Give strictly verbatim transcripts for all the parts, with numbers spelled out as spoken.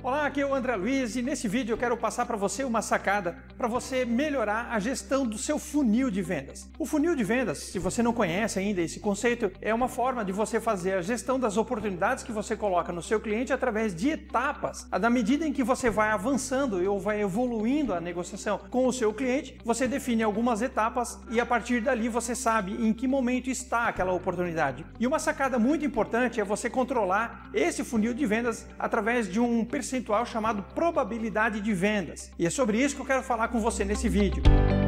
Olá, aqui é o André Luiz e nesse vídeo eu quero passar para você uma sacada para você melhorar a gestão do seu funil de vendas. O funil de vendas, se você não conhece ainda esse conceito, é uma forma de você fazer a gestão das oportunidades que você coloca no seu cliente através de etapas. Na medida em que você vai avançando ou vai evoluindo a negociação com o seu cliente, você define algumas etapas e a partir dali você sabe em que momento está aquela oportunidade. E uma sacada muito importante é você controlar esse funil de vendas através de um percentual chamado probabilidade de vendas. E é sobre isso que eu quero falar com você nesse vídeo.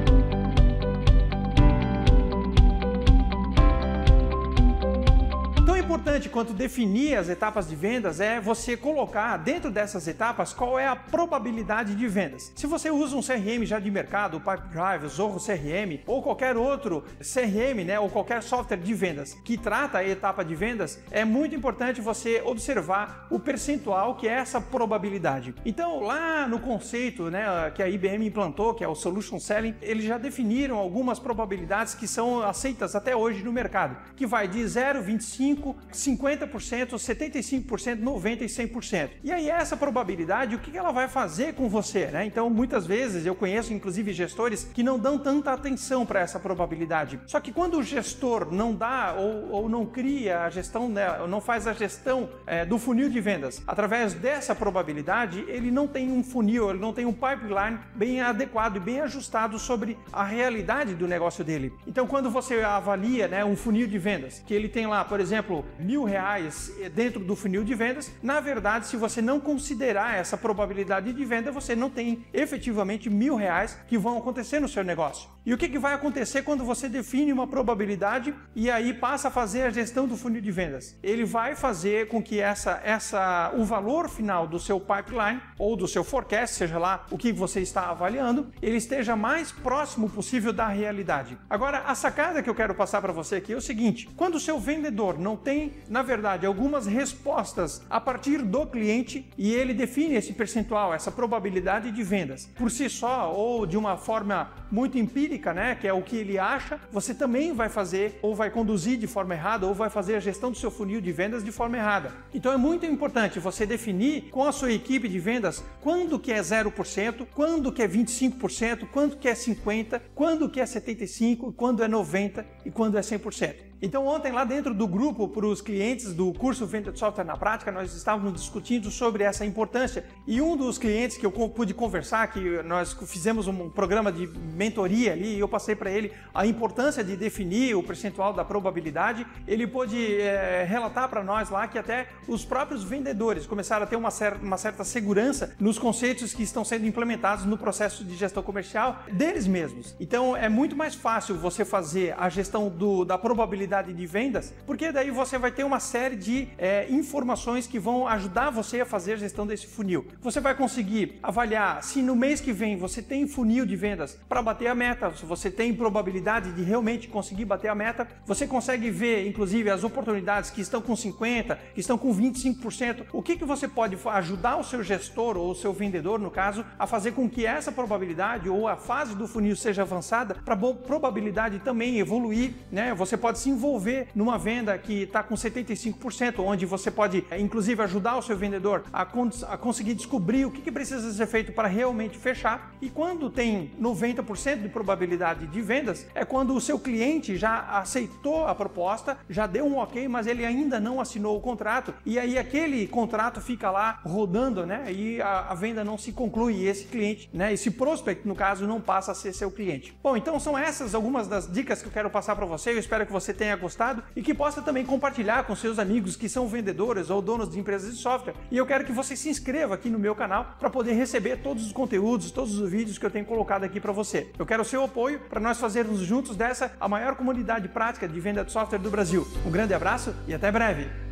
Importante quanto definir as etapas de vendas é você colocar dentro dessas etapas qual é a probabilidade de vendas. Se você usa um C R M já de mercado, o Pipedrive, o Zoho C R M ou qualquer outro C R M, né, ou qualquer software de vendas que trata a etapa de vendas, é muito importante você observar o percentual que é essa probabilidade. Então, lá no conceito, né, que a I B M implantou, que é o Solution Selling, eles já definiram algumas probabilidades que são aceitas até hoje no mercado, que vai de zero, vinte e cinco, cinquenta por cento, setenta e cinco por cento, noventa por cento e cem por cento. E aí essa probabilidade, o que ela vai fazer com você, né? Então muitas vezes eu conheço inclusive gestores que não dão tanta atenção para essa probabilidade. Só que quando o gestor não dá ou, ou não cria a gestão, né, ou não faz a gestão é, do funil de vendas através dessa probabilidade, ele não tem um funil, ele não tem um pipeline bem adequado e bem ajustado sobre a realidade do negócio dele. Então quando você avalia, né, um funil de vendas, que ele tem lá, por exemplo, mil reais dentro do funil de vendas, na verdade, se você não considerar essa probabilidade de venda, você não tem efetivamente mil reais que vão acontecer no seu negócio. E o que, que vai acontecer quando você define uma probabilidade e aí passa a fazer a gestão do funil de vendas? Ele vai fazer com que essa, essa, o valor final do seu pipeline ou do seu forecast, seja lá o que você está avaliando, ele esteja mais próximo possível da realidade. Agora, a sacada que eu quero passar para você aqui é o seguinte: quando o seu vendedor não tem tem, na verdade, algumas respostas a partir do cliente e ele define esse percentual, essa probabilidade de vendas por si só ou de uma forma muito empírica, né, que é o que ele acha, você também vai fazer ou vai conduzir de forma errada ou vai fazer a gestão do seu funil de vendas de forma errada. Então é muito importante você definir com a sua equipe de vendas quando que é zero por cento, quando que é vinte e cinco por cento, quando que é cinquenta por cento, quando que é setenta e cinco por cento, quando é noventa por cento e quando é cem por cento. Então ontem lá dentro do grupo para os clientes do curso Venda de Software na Prática, nós estávamos discutindo sobre essa importância e um dos clientes que eu pude conversar, que nós fizemos um programa de mentoria ali e eu passei para ele a importância de definir o percentual da probabilidade, ele pôde é, relatar para nós lá que até os próprios vendedores começaram a ter uma certa, uma certa segurança nos conceitos que estão sendo implementados no processo de gestão comercial deles mesmos. Então é muito mais fácil você fazer a gestão do, da probabilidade de vendas, porque daí você vai ter uma série de é, informações que vão ajudar você a fazer a gestão desse funil. Você vai conseguir avaliar se no mês que vem você tem funil de vendas para bater a meta, se você tem probabilidade de realmente conseguir bater a meta, você consegue ver inclusive as oportunidades que estão com cinquenta por cento, que estão com vinte e cinco por cento, o que, que você pode ajudar o seu gestor ou o seu vendedor, no caso, a fazer com que essa probabilidade ou a fase do funil seja avançada para a probabilidade também evoluir, né? Você pode se envolver numa venda que está com setenta e cinco por cento, onde você pode, inclusive, ajudar o seu vendedor a, cons a conseguir descobrir o que, que precisa ser feito para realmente fechar. E quando tem noventa por cento de probabilidade de vendas, é quando o seu cliente já aceitou a proposta, já deu um ok, mas ele ainda não assinou o contrato, e aí aquele contrato fica lá rodando, né? E a, a venda não se conclui, e esse cliente, né? Esse prospect, no caso, não passa a ser seu cliente. Bom, então são essas algumas das dicas que eu quero passar para você. Eu espero que você tenha gostado e que possa também compartilhar com seus amigos que são vendedores ou donos de empresas de software. E eu quero que você se inscreva aqui no meu canal para poder receber todos os conteúdos, todos os vídeos que eu tenho colocado aqui para você. Eu quero o seu apoio para nós fazermos juntos dessa a maior comunidade prática de venda de software do Brasil. Um grande abraço e até breve!